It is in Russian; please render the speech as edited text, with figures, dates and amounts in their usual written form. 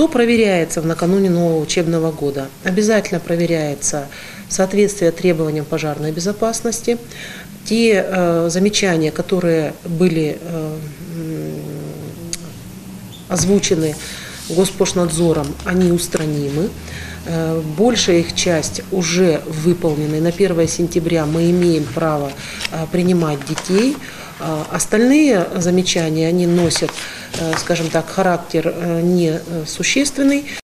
Что проверяется в накануне нового учебного года? Обязательно проверяется соответствие требованиям пожарной безопасности. Те замечания, которые были озвучены Госпошнадзором, они устранимы. Большая их часть уже выполнена. На 1 сентября мы имеем право принимать детей. Остальные замечания, они носят, скажем так, характер несущественный.